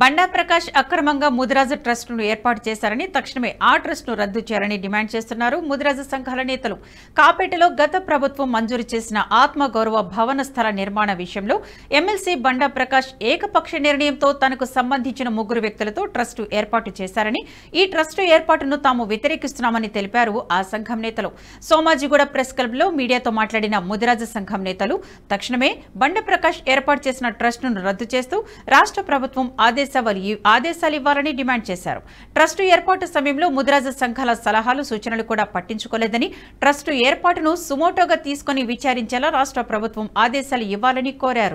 బండా ప్రకాష్ అక్రమంగా ముదిరాజు ట్రస్టును ఏర్పాటు చేశారని తక్షణమే ఆ ట్రస్టును రద్దు చేయాలని డిమాండ్ చేస్తున్నారు ముదిరాజు సంఘాల నేతలు. కాపేటలో గత ప్రభుత్వం మంజూరు చేసిన ఆత్మగౌరవ భవన స్థల నిర్మాణ విషయంలో ఎమ్మెల్సీ బండా ప్రకాష్ ఏకపక్ష నిర్ణయంతో తనకు సంబంధించిన 3 వ్యక్తులతో ట్రస్టు ఏర్పాటు చేశారని, ఈ ట్రస్టు ఏర్పాటును తాము వ్యతిరేకిస్తున్నామని తెలిపారు ఆ సంఘం నేతలు. సోమాజిగూడ ప్రెస్ క్లబ్లో మీడియాతో మాట్లాడిన ముదిరాజు సంఘం నేతలు తక్షణమే బండా ప్రకాష్ ఏర్పాటు చేసిన ట్రస్టును రద్దు చేస్తూ రాష్ట్ర ప్రభుత్వం ఆదేశాలు ఇవ్వాలని డిమాండ్ చేశారు. ట్రస్టు ఏర్పాటు సమయంలో ముదిరాజు సంఘాల సలహాలు సూచనలు కూడా పట్టించుకోలేదని, ట్రస్టు ఏర్పాటును సుమోటోగా తీసుకుని విచారించేలా రాష్ట్ర ప్రభుత్వం ఆదేశాలు ఇవ్వాలని కోరారు.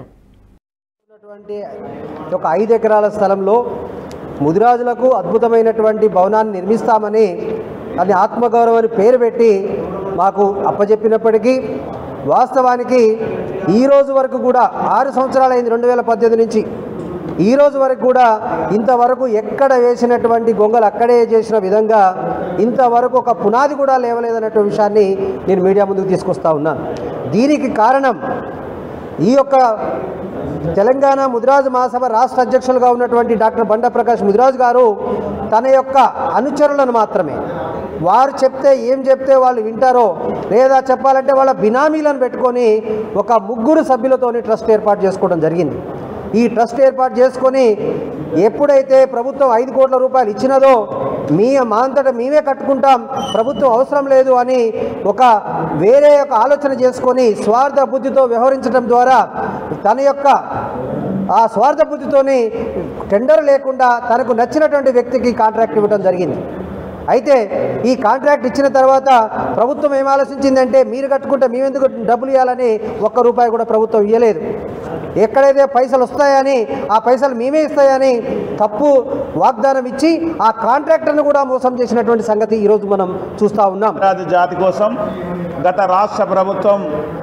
ఒక 5 ఎకరాల స్థలంలో ముదిరాజులకు అద్భుతమైనటువంటి భవనాన్ని నిర్మిస్తామని అది ఆత్మగౌరవాన్ని పేరు పెట్టి మాకు అప్పచెప్పినప్పటికీ వాస్తవానికి ఈ రోజు వరకు కూడా 6 సంవత్సరాలైంది 2018 నుంచి ఈ రోజు వరకు కూడా ఇంతవరకు ఎక్కడ వేసినటువంటి గొంగలు అక్కడే చేసిన విధంగా ఇంతవరకు ఒక పునాది కూడా లేవలేదన్నటువంటి విషయాన్ని నేను మీడియా ముందుకు తీసుకొస్తా ఉన్నాను. దీనికి కారణం ఈ యొక్క తెలంగాణ ముదిరాజు మహాసభ రాష్ట్ర అధ్యక్షులుగా ఉన్నటువంటి డాక్టర్ బండా ప్రకాష్ ముదిరాజు గారు తన యొక్క అనుచరులను మాత్రమే వారు ఏం చెప్తే వాళ్ళు వింటారో, లేదా చెప్పాలంటే వాళ్ళ బినామీలను పెట్టుకొని ఒక 3 సభ్యులతోని ట్రస్ట్ ఏర్పాటు చేసుకోవడం జరిగింది. ఈ ట్రస్ట్ ఏర్పాటు చేసుకొని ఎప్పుడైతే ప్రభుత్వం 5 కోట్ల రూపాయలు ఇచ్చినదో మా అంతటా మేమే కట్టుకుంటాం, ప్రభుత్వం అవసరం లేదు అని ఒక వేరే ఒక ఆలోచన చేసుకొని స్వార్థ బుద్ధితో వ్యవహరించడం ద్వారా తన యొక్క ఆ స్వార్థ బుద్ధితోని టెండర్ లేకుండా తనకు నచ్చినటువంటి వ్యక్తికి కాంట్రాక్ట్ ఇవ్వడం జరిగింది. అయితే ఈ కాంట్రాక్ట్ ఇచ్చిన తర్వాత ప్రభుత్వం ఏం ఆలోచించిందంటే మీరు కట్టుకుంటే మేమెందుకు డబ్బులు ఇవ్వాలని ₹1 కూడా ప్రభుత్వం ఇవ్వలేదు. ఎక్కడైతే పైసలు వస్తాయని ఆ పైసలు మేమే ఇస్తాయని తప్పు వాగ్దానం ఇచ్చి ఆ కాంట్రాక్టర్ను కూడా మోసం చేసినటువంటి సంగతి ఈరోజు మనం చూస్తూ ఉన్నాం. జాతి కోసం గత రాష్ట్ర ప్రభుత్వం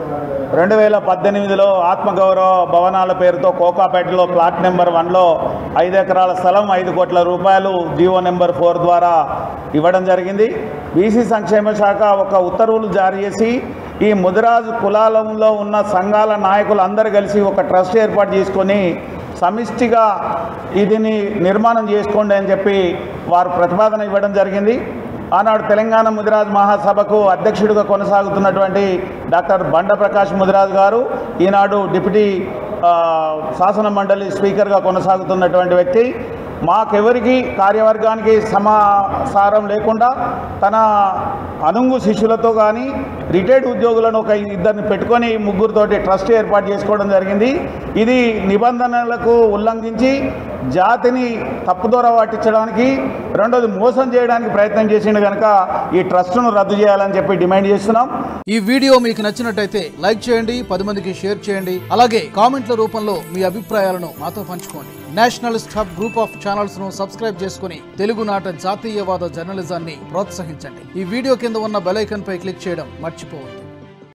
2018లో ఆత్మగౌరవ భవనాల పేరుతో కోకాపేటలో ప్లాట్ నెంబర్ 1లో 5 ఎకరాల స్థలం 5 కోట్ల రూపాయలు జీవో నెంబర్ 4 ద్వారా ఇవ్వడం జరిగింది. బీసీ సంక్షేమ శాఖ ఒక ఉత్తర్వులు జారీ చేసి ఈ ముదిరాజు కులాలలో ఉన్న సంఘాల నాయకులు అందరూ కలిసి ఒక ట్రస్ట్ ఏర్పాటు చేసుకొని సమిష్టిగా ఇదిని నిర్మాణం చేసుకోండి అని చెప్పి వారు ప్రతిపాదన ఇవ్వడం జరిగింది. ఆనాడు తెలంగాణ ముదిరాజు మహాసభకు అధ్యక్షుడిగా కొనసాగుతున్నటువంటి డాక్టర్ బండా ప్రకాష్ ముదిరాజు గారు ఈనాడు డిప్యూటీ శాసన మండలి స్పీకర్గా కొనసాగుతున్నటువంటి వ్యక్తి మాకెవరికి కార్యవర్గానికి సమాచారం లేకుండా తన అనుంగు శిష్యులతో కానీ రిటైర్డ్ ఉద్యోగులను ఒక 2 పెట్టుకొని 3తోటి ట్రస్ట్ ఏర్పాటు చేసుకోవడం జరిగింది. ఇది నిబంధనలకు ఉల్లంఘించి జాతిని తప్పుదోర పట్టించడానికి, రెండోది మోసం చేయడానికి ప్రయత్నం చేసిండు కనుక ఈ ట్రస్ట్ను రద్దు చేయాలని చెప్పి డిమాండ్ చేస్తున్నాం. ఈ వీడియో మీకు నచ్చినట్టయితే లైక్ చేయండి, 10 మందికి షేర్ చేయండి. అలాగే కామెంట్ల రూపంలో మీ అభిప్రాయాలను మాతో పంచుకోండి. Nationalist hub group of channels ను సబ్స్క్రైబ్ చేసుకుని తెలుగునాట జాతీయవాద జర్నలిజాన్ని ప్రోత్సహించండి. ఈ వీడియో కింద ఉన్న బెల్ ఐకాన్ పై క్లిక్ చేయడం మర్చిపోవద్దు.